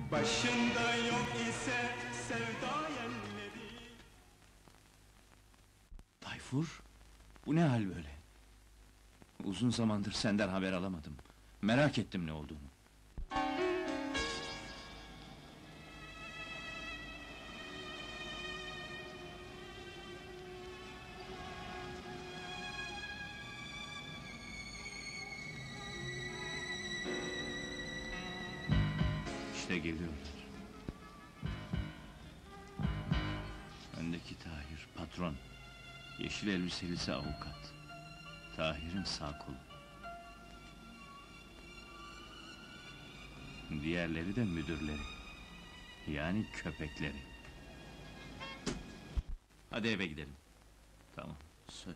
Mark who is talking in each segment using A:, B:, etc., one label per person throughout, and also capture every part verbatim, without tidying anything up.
A: Başında yok ise sevda yelleri.
B: Tayfur, bu ne hal böyle? Uzun zamandır senden haber alamadım. Merak ettim ne olduğunu. İşte geliyorlar. Öndeki Tahir, patron. Yeşil elbiselisi avukat. Tahir'in sağ kolu. Diğerleri de müdürleri. Yani köpekleri. Hadi eve gidelim. Tamam, söz.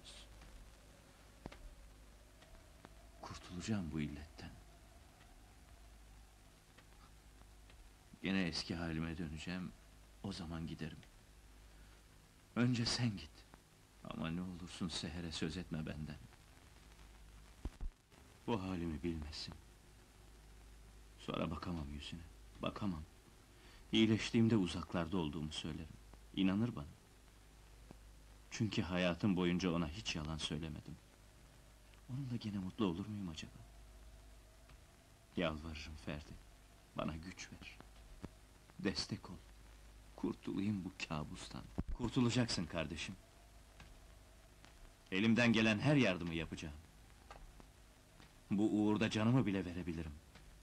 B: Kurtulacağım bu illetten. Gene eski halime döneceğim, o zaman giderim. Önce sen git. Ama ne olursun Seher'e söz etme benden. Bu halimi bilmesin. Sonra bakamam yüzüne, bakamam. İyileştiğimde uzaklarda olduğumu söylerim. İnanır bana. Çünkü hayatım boyunca ona hiç yalan söylemedim. Onunla gene mutlu olur muyum acaba? Yalvarırım Ferdi, bana güç ver. Destek ol. Kurtulayım bu kabustan. Kurtulacaksın kardeşim. Elimden gelen her yardımı yapacağım. Bu uğurda canımı bile verebilirim.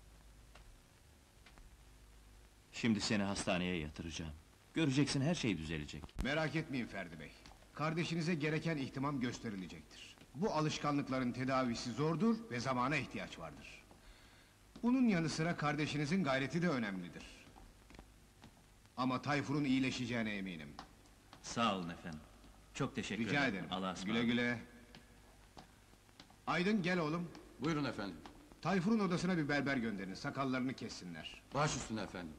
B: Şimdi seni hastaneye yatıracağım. Göreceksin, her şey düzelecek.
C: Merak etmeyin Ferdi Bey. Kardeşinize gereken ihtimam gösterilecektir. Bu alışkanlıkların tedavisi zordur ve zamana ihtiyaç vardır. Bunun yanı sıra kardeşinizin gayreti de önemlidir. Ama Tayfur'un iyileşeceğine eminim.
B: Sağ olun efendim. Çok teşekkür
C: Rica
B: ederim.
C: ederim.
B: Allah'a
C: Güle
B: ısmarladık.
C: güle. Aydın, gel oğlum.
D: Buyurun efendim.
C: Tayfur'un odasına bir berber gönderin, sakallarını kessinler.
D: Baş üstüne efendim.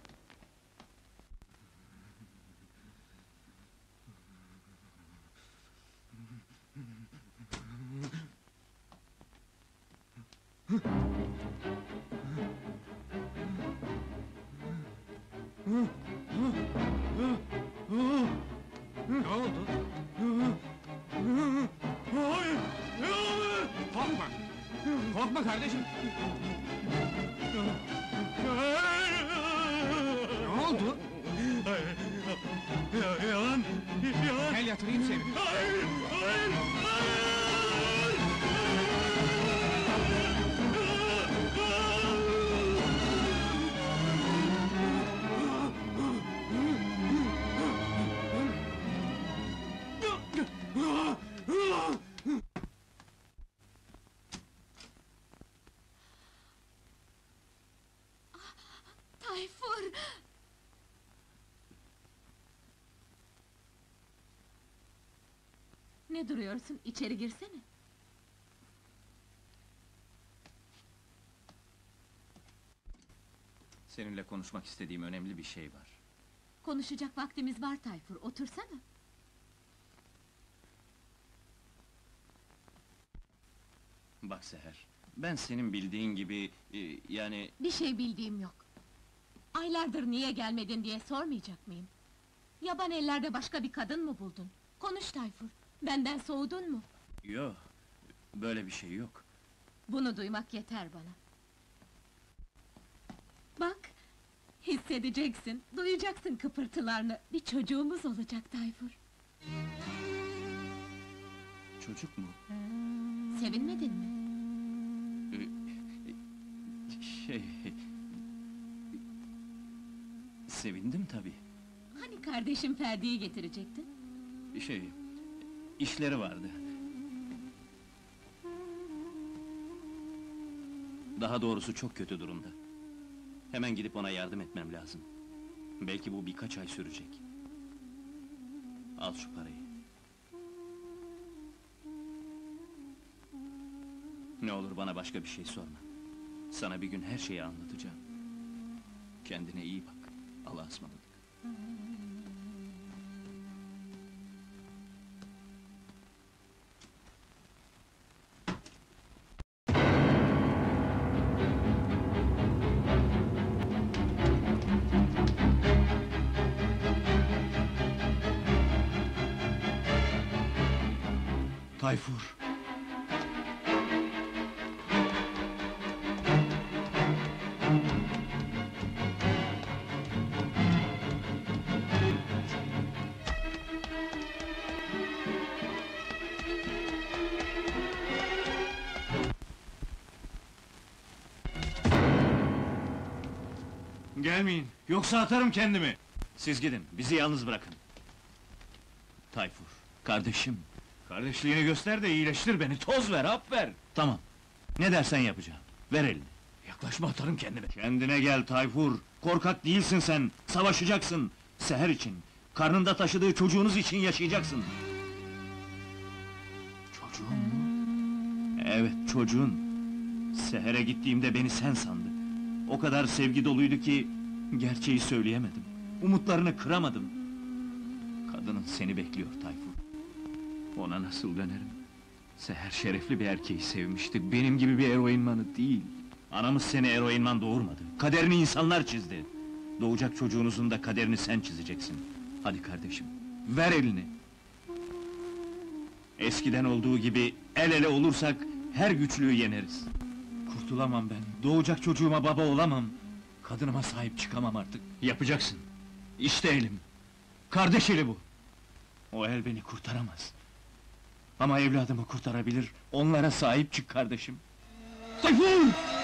C: Ne oldu? Korkma! Korkma kardeşim! Ne oldu?
A: Yalan! Yalan!
C: Gel yatırayım seni!
A: Hayır! Hayır!
E: Tayfur! Ne duruyorsun? İçeri girsene.
B: Seninle konuşmak istediğim önemli bir şey var.
E: Konuşacak vaktimiz var Tayfur, otursana.
B: Bak Seher, ben senin bildiğin gibi, e, yani...
E: Bir şey bildiğim yok. Aylardır niye gelmedin diye sormayacak mıyım? Yaban ellerde başka bir kadın mı buldun? Konuş Tayfur, benden soğudun mu?
B: Yok, böyle bir şey yok.
E: Bunu duymak yeter bana. Bak, hissedeceksin, duyacaksın kıpırtılarını. Bir çocuğumuz olacak Tayfur.
B: Çocuk mu?
E: Sevinmedin mi?
B: Ee, şey... Sevindim tabii.
E: Hani kardeşim Ferdi'yi getirecektin?
B: Şey... işleri vardı. Daha doğrusu çok kötü durumda. Hemen gidip ona yardım etmem lazım. Belki bu birkaç ay sürecek. Al şu parayı. Ne olur bana başka bir şey sorma. Sana bir gün her şeyi anlatacağım. Kendine iyi bak. Allah'a ısmarladık. Tayfur! Gelmeyin, yoksa atarım kendimi! Siz gidin, bizi yalnız bırakın. Tayfur, kardeşim! Kardeşliğini göster de iyileştir beni, toz ver, hap ver! Tamam, ne dersen yapacağım, ver elini! Yaklaşma, atarım kendimi! Kendine gel Tayfur! Korkak değilsin sen, savaşacaksın! Seher için, karnında taşıdığı çocuğunuz için yaşayacaksın! Çocuğun mu? Evet, çocuğun! Seher'e gittiğimde beni sen sandı. O kadar sevgi doluydu ki, gerçeği söyleyemedim. Umutlarını kıramadım. Kadının seni bekliyor Tayfur. Ona nasıl dönerim? Seher şerefli bir erkeği sevmişti, benim gibi bir eroinmanı değil. Anamız seni eroinman doğurmadı, kaderini insanlar çizdi. Doğacak çocuğunuzun da kaderini sen çizeceksin. Hadi kardeşim, ver elini! Eskiden olduğu gibi, el ele olursak, her güçlüğü yeneriz. Kurtulamam ben, doğacak çocuğuma baba olamam. Kadınıma sahip çıkamam artık. Yapacaksın. İşte elim. Kardeş eli bu. O el beni kurtaramaz. Ama evladımı kurtarabilir, onlara sahip çık kardeşim. Tayfur!